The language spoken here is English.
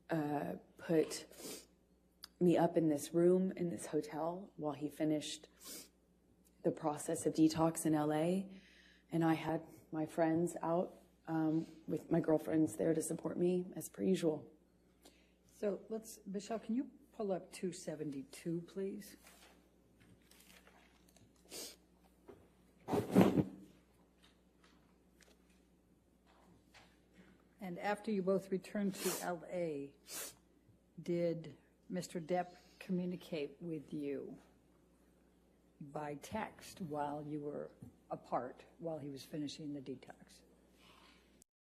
put me up in this room in this hotel while he finished the process of detox in LA. And I had my friends out with my girlfriends there to support me as per usual. So Michelle, can you pull up 272, please? And after you both returned to LA, did Mr. Depp communicate with you by text while you were apart, while he was finishing the detox?